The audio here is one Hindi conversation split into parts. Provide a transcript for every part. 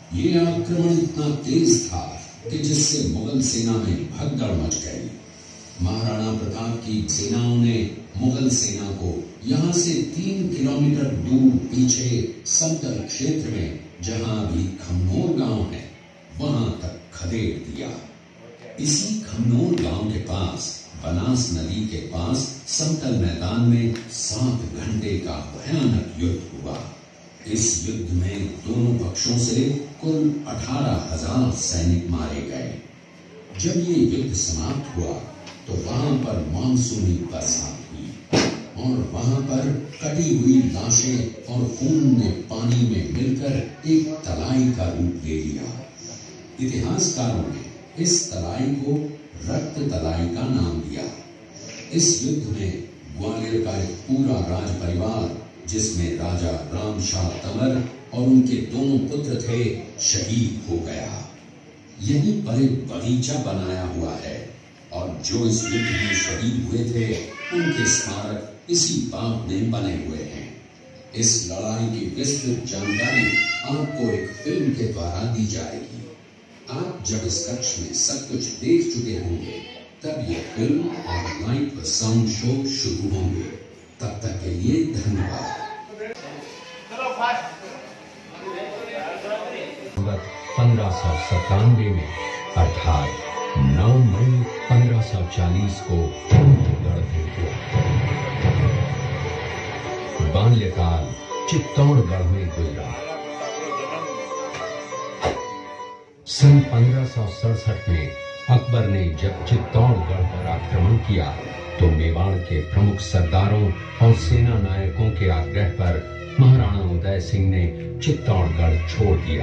ये आक्रमण इतना तेज था कि जिससे मुगल सेना में भगदड़ मच गई। महाराणा प्रताप की सेनाओं ने मुगल सेना को यहाँ से 3 किलोमीटर दूर पीछे समतल क्षेत्र में, जहाँ अभी खमनोर गांव है, वहां तक खदेड़ दिया। इसी खमनोर गांव के पास बनास नदी के पास समतल मैदान में 7 घंटे का भयानक युद्ध हुआ। इस युद्ध में दोनों पक्षों से कुल 18,000 सैनिक मारे गए। जब ये युद्ध समाप्त हुआ तो वहां पर मानसूनी बरसात हुई और वहां पर कटी हुई लाशें और खून ने पानी में मिलकर एक तलाई का रूप ले लिया। इतिहासकारों ने इस तलाई को रक्त तलाई का नाम दिया। इस युद्ध में ग्वालियर का एक पूरा राज परिवार, जिसमें राजा रामशाह तंवर और उनके दोनों पुत्र थे, शहीद हो गया। यहीं पर एक बगीचा बनाया हुआ है और जो इस युद्ध में शहीद हुए थे उनके स्मारक इसी बाग में बने हुए हैं। इस लड़ाई की विस्तृत जानकारी आपको एक फिल्म के द्वारा दी जाएगी। आप जब इस कक्ष में सब कुछ देख चुके होंगे तब यह फिल्म और लाइव साउंड शो शुरू होंगे। तब तक के लिए धन्यवाद। 1597 में अर्थात 9 मई 1540 को चित्तौड़गढ़ में हुआ। बाल्यकाल चित्तौड़गढ़ में गुजरा। सन 1567 में अकबर ने जब चित्तौड़गढ़ पर आक्रमण किया तो मेवाड़ के प्रमुख सरदारों और सेना नायकों के आग्रह पर महाराणा उदय सिंह ने चित्तौड़गढ़ छोड़ दिया।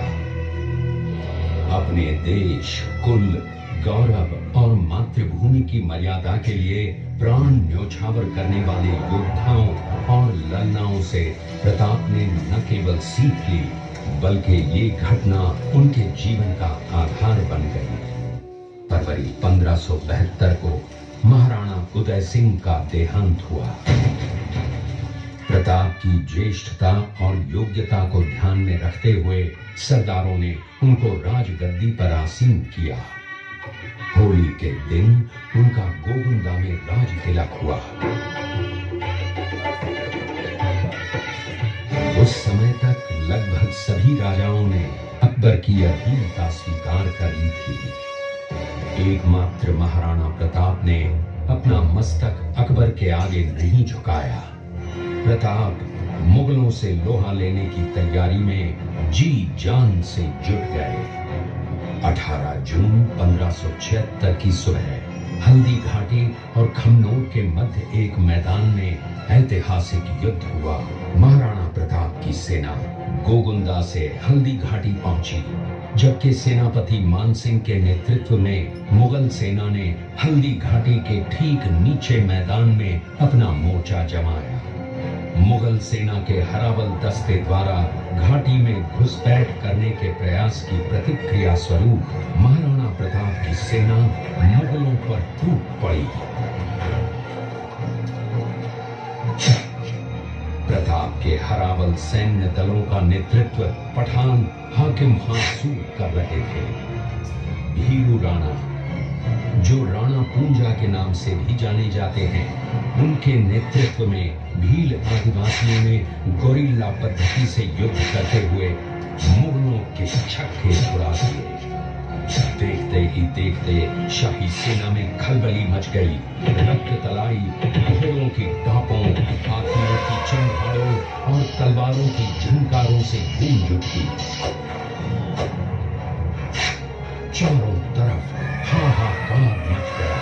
अपने देश, कुल, गौरव और मातृभूमि की मर्यादा के लिए प्राण न्योछावर करने वाले योद्धाओं और ललनाओं से प्रताप ने न केवल सीख ली बल्कि ये घटना उनके जीवन का आधार बन गई। फरवरी 1572 को महाराणा उदय सिंह का देहांत हुआ। प्रताप की ज्येष्ठता और योग्यता को ध्यान में रखते हुए सरदारों ने उनको राजगद्दी पर आसीन किया। होली के दिन उनका गोगुंदा में राज तिलक हुआ। उस समय तक लगभग सभी राजाओं ने अकबर की अधीनता स्वीकार कर ली थी। एकमात्र महाराणा प्रताप ने अपना मस्तक अकबर के आगे नहीं झुकाया। प्रताप मुगलों से लोहा लेने की तैयारी में जी जान से जुट गए। 18 जून 1576 की सुबह हल्दी घाटी और खमनोर के मध्य एक मैदान में ऐतिहासिक युद्ध हुआ। महाराणा प्रताप की सेना गोगुंदा से हल्दी घाटी पहुंची, जबकि सेनापति मानसिंह के नेतृत्व में मुगल सेना ने हल्दी घाटी के ठीक नीचे मैदान में अपना मोर्चा जमाया। मुगल सेना के हरावल दस्ते द्वारा घाटी में घुसपैठ करने के प्रयास की प्रतिक्रिया स्वरूप महाराणा प्रताप की सेना मुगलों पर टूट पड़ी। प्रताप के हरावल सैन्य दलों का नेतृत्व पठान हाकिम हासूर कर रहे थे। भीरू राणा, जो राणा पूंजा के नाम से भी जाने जाते हैं, उनके नेतृत्व में भील आदिवासियों ने गोरिल्ला पद्धति से युद्ध करते हुए मुगलों के छक्के छुड़ा दिए। देखते ही देखते शाही सेना में खलबली मच गई। रक्त तलाई घोड़ों की टापों, हाथियों की चंघाड़ों और तलवारों की झंकारों से गूंज उठी। चारों तरफ हाहाकार मच गया।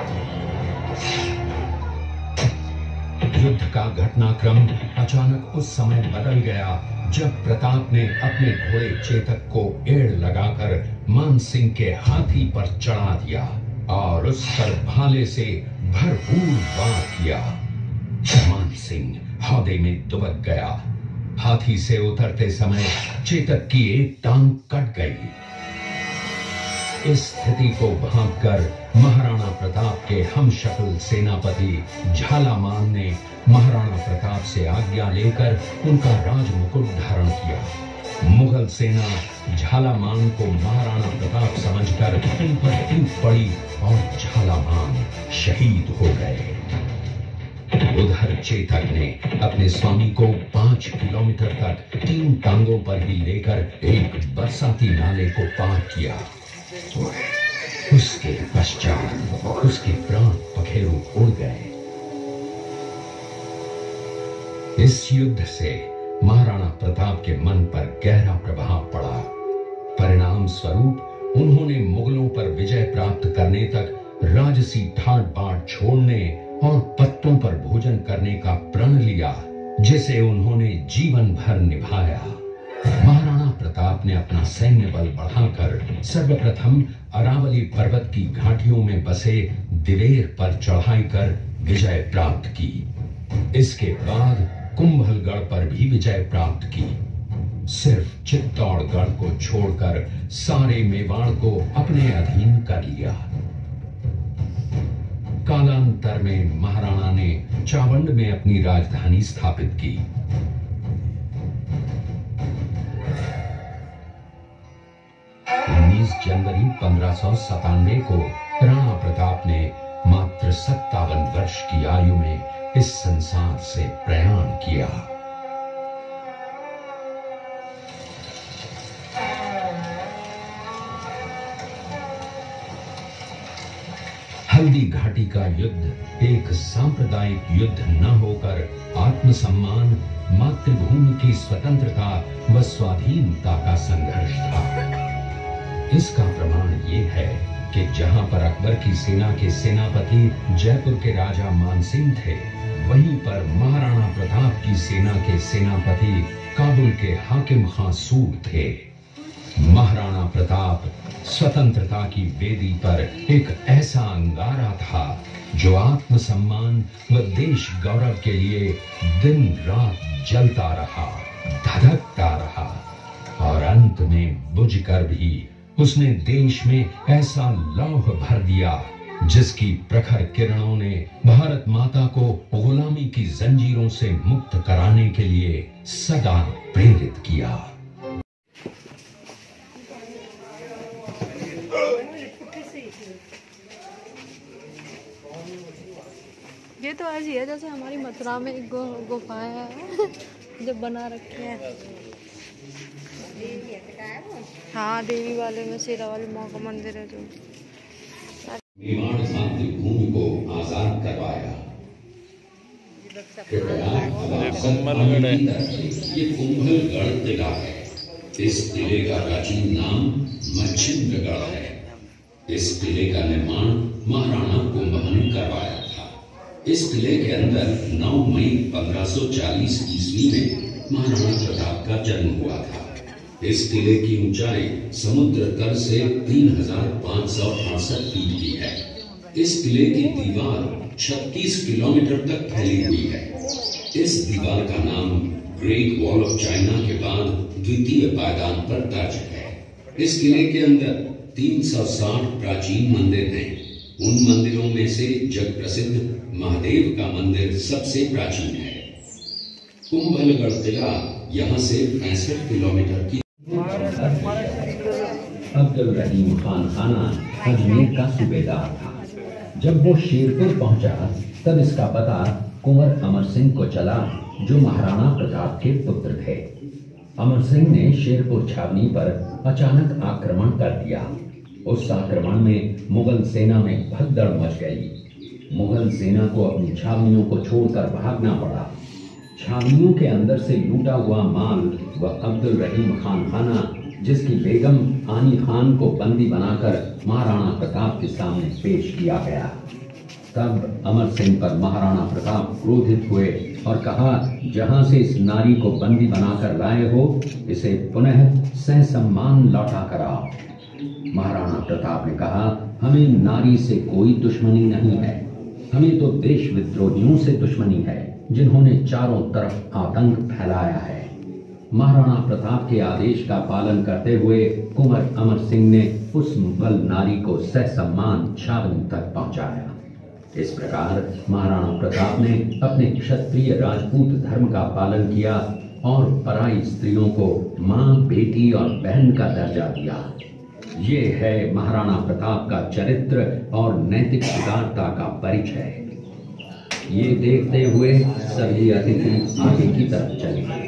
युद्ध का घटनाक्रम अचानक उस समय बदल गया जब प्रताप ने अपने घोड़े चेतक को एड़ लगाकर मानसिंह के हाथी पर चढ़ा दिया और उस पर भाले से भरपूर वार किया। मानसिंह हौदे में दुबक गया। हाथी से उतरते समय चेतक की एक टांग कट गई। इस स्थिति को भांपकर महाराणा प्रताप के हमशक्ल सेनापति झालामान ने महाराणा प्रताप से आज्ञा लेकर उनका राजमुकुट धारण किया मुगल सेना झालामान को महाराणा प्रताप समझकर इन पर टूट पड़ी और झालामान शहीद हो गए। उधर चेतक ने अपने स्वामी को 5 किलोमीटर तक 3 टांगों पर ही लेकर एक बरसाती नाले को पार किया। उसके पश्चात उसके प्राण पखेरु उड़ गए। इस युद्ध से महाराणा प्रताप के मन पर गहरा प्रभाव पड़ा। परिणाम स्वरूप उन्होंने मुगलों पर विजय प्राप्त करने तक राजसी ठाट बाट छोड़ने और पत्तों पर भोजन करने का प्रण लिया, जिसे उन्होंने जीवन भर निभाया। महाराणा प्रताप ने अपना सैन्य बल बढ़ाकर सर्वप्रथम अरावली पर्वत की घाटियों में बसे दिलेर पर चढ़ाई कर विजय प्राप्त की। इसके बाद कुंभलगढ़ पर भी विजय प्राप्त की। सिर्फ चित्तौड़गढ़ को छोड़कर सारे मेवाड़ को अपने अधीन कर लिया। कालांतर में महाराणा ने चावंड में अपनी राजधानी स्थापित की। 19 जनवरी 1597 को राणा प्रताप ने मात्र 57 वर्ष की आयु में इस संसार से प्रयाण किया। हल्दी घाटी का युद्ध एक सांप्रदायिक युद्ध न होकर आत्मसम्मान, मातृभूमि की स्वतंत्रता व स्वाधीनता का संघर्ष था। इसका प्रमाण ये है कि जहां पर अकबर की सेना के सेनापति जयपुर के राजा मानसिंह थे, वहीं पर महाराणा प्रताप की सेना के सेनापति काबुल के हाकिम खां सूर थे। महाराणा प्रताप स्वतंत्रता की वेदी पर एक ऐसा अंगारा था जो आत्मसम्मान व देश गौरव के लिए दिन रात जलता रहा, धधकता रहा और अंत में बुझकर भी उसने देश में ऐसा लौह भर दिया जिसकी प्रखर किरणों ने भारत माता को गुलामी की जंजीरों से मुक्त कराने के लिए सदा प्रेरित किया। ये तो ऐसी है जैसे हमारी मथुरा में एक गुफाएं है जो बना रखे हैं। हाँ, देवी वाले में शेरावाली माँ का मंदिर है जो मेवाड़ मातृभूमि को आजाद करवाया। ये कुंभलगढ़ किला है। इस किले का प्राचीन नाम मच्छिंद्रगढ़ है। इस किले का निर्माण महाराणा कुंभा ने करवाया था। इस किले के अंदर 9 मई 1540 ईस्वी में महाराणा प्रताप का जन्म हुआ था। इस किले की ऊंचाई समुद्र तल से 3568 फीट की है। इस किले की दीवार 36 किलोमीटर तक फैली हुई है। इस दीवार का नाम ग्रेट वॉल ऑफ चाइना के बाद द्वितीय पायदान पर दर्ज है। इस किले के अंदर 360 प्राचीन मंदिर हैं। उन मंदिरों में से जग प्रसिद्ध महादेव का मंदिर सबसे प्राचीन है। कुंभलगढ़ किला यहाँ से 65 किलोमीटर की। अब्दुल रहीम खान खाना अजमेर का सूबेदार था। जब वो शेरपुर पहुंचा तब इसका पता कुंवर अमर सिंह को चला, जो महाराणा प्रताप के पुत्र थे। अमर सिंह ने शेरपुर छावनी पर अचानक आक्रमण कर दिया। उस आक्रमण में मुगल सेना में भगदड़ मच गई। मुगल सेना को अपनी छावनियों को छोड़कर भागना पड़ा। छावनियों के अंदर से लूटा हुआ माल व अब्दुल रहीम खान खाना, जिसकी बेगम आनी खान को बंदी बनाकर महाराणा प्रताप के सामने पेश किया गया। तब अमर सिंह पर महाराणा प्रताप क्रोधित हुए और कहा, जहां से इस नारी को बंदी बनाकर लाए हो, इसे पुनः ससम्मान लौटा कर आओ। महाराणा प्रताप ने कहा, हमें नारी से कोई दुश्मनी नहीं है, हमें तो देश विद्रोहियों से दुश्मनी है जिन्होंने चारों तरफ आतंक फैलाया है। महाराणा प्रताप के आदेश का पालन करते हुए कुंवर अमर सिंह ने उस मुगल नारी को ससम्मान छावनी तक पहुंचाया। इस प्रकार महाराणा प्रताप ने अपने क्षत्रिय राजपूत धर्म का पालन किया और पराई स्त्रियों को माँ, बेटी और बहन का दर्जा दिया। ये है महाराणा प्रताप का चरित्र और नैतिक उदारता का परिचय। ये देखते हुए सभी अतिथि आगे की तरफ चले।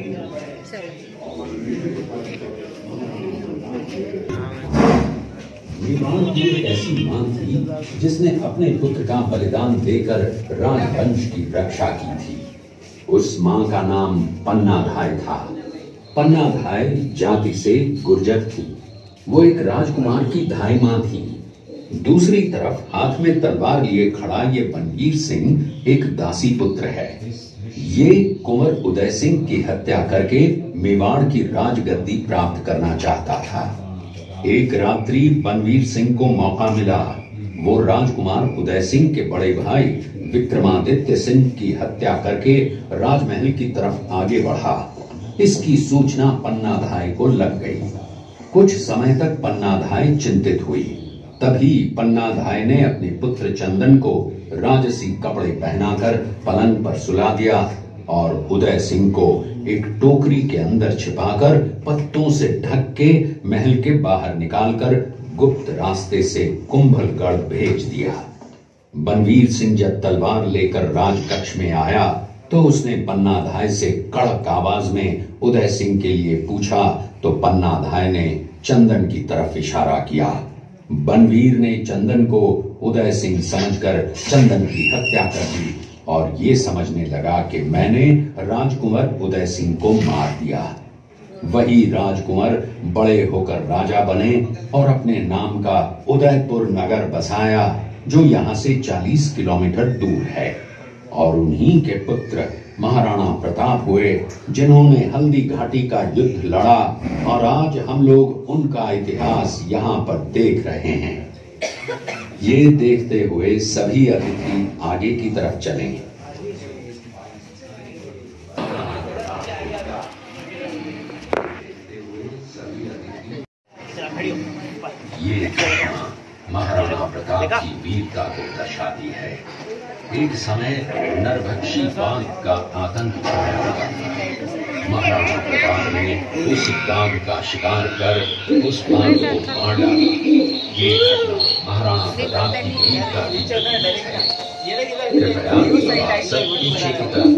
मेवाड़ की एक ऐसी मां थी जिसने अपने पुत्र का बलिदान देकर राजवंश की रक्षा की थी। उस मां का नाम पन्नाधाय था। पन्नाधाय जाति से गुर्जर थी। वो एक राजकुमार की धाई मां थी। दूसरी तरफ हाथ में तलवार लिए खड़ा ये बनवीर सिंह एक दासी पुत्र है। ये कुंवर उदय सिंह की हत्या करके मेवाड़ की राजगद्दी प्राप्त करना चाहता था। एक रात्रि बनवीर सिंह को मौका मिला। वो राजकुमार उदय सिंह के बड़े भाई विक्रमादित्य सिंह की हत्या करके राजमहल की तरफ आगे बढ़ा। इसकी सूचना पन्नाधाय को लग गई। कुछ समय तक पन्नाधाय चिंतित हुई। तभी पन्नाधाय ने अपने पुत्र चंदन को राजसी कपड़े पहनाकर पलंग पर सुला दिया और उदय सिंह को एक टोकरी के अंदर छिपाकर पत्तों से ढक के महल के बाहर निकालकर गुप्त रास्ते से कुंभलगढ़ भेज दिया। बनवीर सिंह जब तलवार लेकर राजकक्ष में आया तो उसने पन्नाधाय से कड़क आवाज में उदय सिंह के लिए पूछा तो पन्नाधाय ने चंदन की तरफ इशारा किया। बनवीर ने चंदन को उदय सिंह समझकर चंदन की हत्या कर दी और ये समझने लगा कि मैंने राजकुंवर उदय सिंह को मार दिया। वही राजकुंवर बड़े होकर राजा बने और अपने नाम का उदयपुर नगर बसाया जो यहाँ से 40 किलोमीटर दूर है। और उन्हीं के पुत्र महाराणा प्रताप हुए जिन्होंने हल्दी घाटी का युद्ध लड़ा और आज हम लोग उनका इतिहास यहाँ पर देख रहे हैं। ये देखते हुए सभी अतिथि आगे की तरफ चले। ये महाराणा प्रताप की वीरता को दर्शाती है। एक समय नरभक्षी बाघ का आतंक छाया हुआ था। महाराणा प्रताप ने उस बाघ का शिकार कर उस बाघ को मार डाला। ये महाराणा प्रताप की वीरता की प्रतीक है। कृपया सब पीछे की तरफ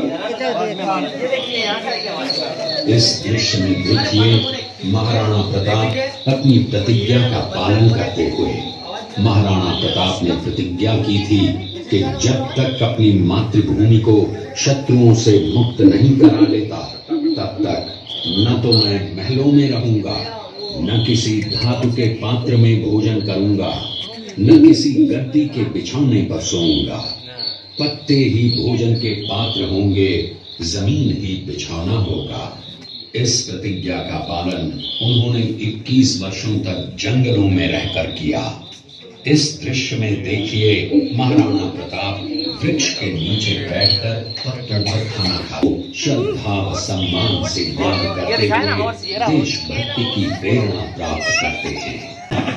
देखिए। इस दृश्य में देखिए महाराणा प्रताप अपनी प्रतिज्ञा का पालन करते हुए। महाराणा प्रताप ने प्रतिज्ञा की थी कि जब तक अपनी मातृभूमि को शत्रुओं से मुक्त नहीं करा लेता तब तक न तो मैं महलों में रहूंगा, न किसी धातु के पात्र में भोजन करूंगा, न किसी गद्दी के बिछौने पर सोऊंगा। पत्ते ही भोजन के पात्र होंगे, जमीन ही बिछौना होगा। इस प्रतिज्ञा का पालन उन्होंने 21 वर्षों तक जंगलों में रहकर किया। इस दृश्य में देखिए महाराणा प्रताप वृक्ष के नीचे बैठकर पत्थर पर खाना खाओ श्रद्धा व सम्मान से याद करते हुए देशभक्ति की प्रेरणा प्राप्त करते हैं।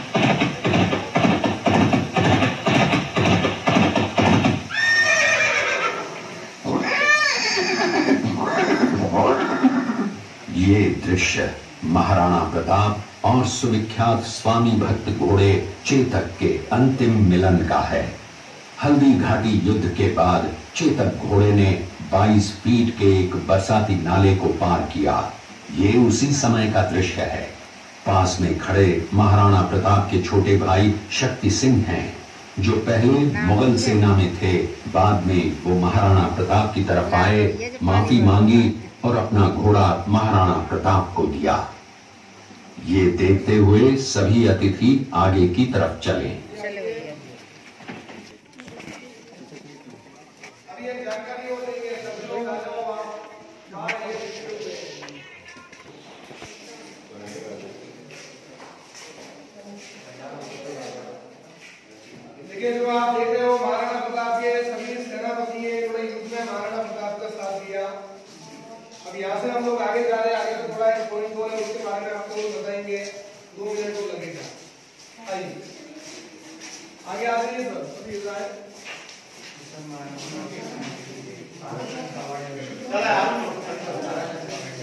ये दृश्य महाराणा प्रताप और सुविख्यात स्वामी भक्त घोड़े चेतक के अंतिम मिलन का है। हल्दी घाटी युद्ध के बाद चेतक घोड़े ने 22 फीट के एक बरसाती नाले को पार किया। ये उसी समय का दृश्य है। पास में खड़े महाराणा प्रताप के छोटे भाई शक्ति सिंह हैं, जो पहले मुगल सेना में थे। बाद में वो महाराणा प्रताप की तरफ आए, माफी मांगी और अपना घोड़ा महाराणा प्रताप को दिया। ये देखते हुए सभी अतिथि आगे की तरफ चले। देखिए जो आप देख रहे हो महाराणा प्रताप के सभी सेनापति बड़े युद्ध में महाराणा प्रताप का साथ दिया। अब यहाँ से हम लोग आगे जा रहे हैं। आगे तो थोड़ा पॉइंट हो है, उसके बारे में आपको बताएंगे। 2 मिनट तो लगेगा। आइए आगे आ जाइए सर। सभी इधर आए।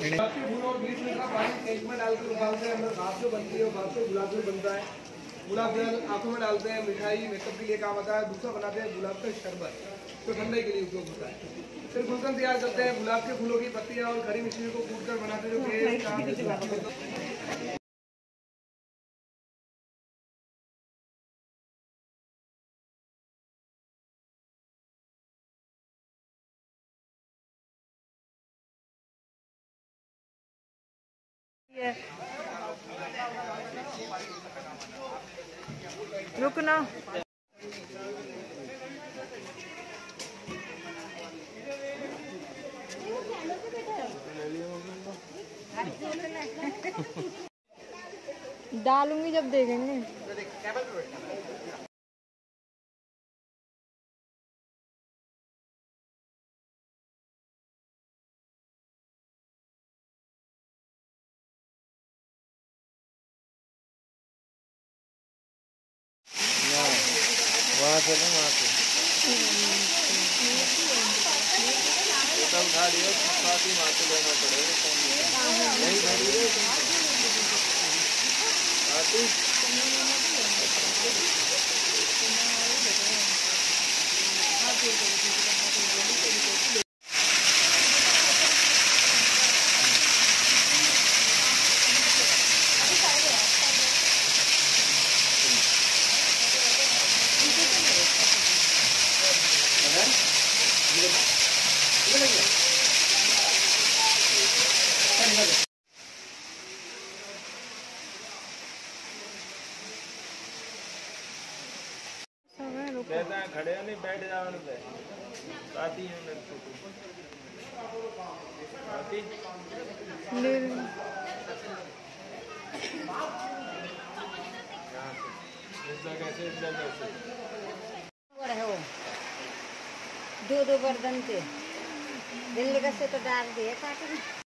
गुलाब के फूल और 20 लीटर पानी टेंक में डालकर उबालते हैं, अंदर घास जो बनती है, घास से गुलाब जल बनता है। गुलाब जल आंखों में डालते हैं, मिठाई मेकअप के लिए काम आता है। दूसरा बनाते हैं गुलाब का शरबत, जो ठंडे के लिए उपयोग होता है। फिर गुलकंद तैयार करते हैं, गुलाब के फूलों की पत्तियां और खड़ी मिश्री को कूटकर बनाते हैं, जो रुकना। डालूंगी जब देखेंगे। वहाँ से ना वहाँ से तब उठा लिया, साथ ही वहाँ से लेना पड़ेगा। नहीं भरी खड़े नहीं, बैठ जाओ साथी दो बर्तन थे दिल्ली का से तो डाल दिए काटे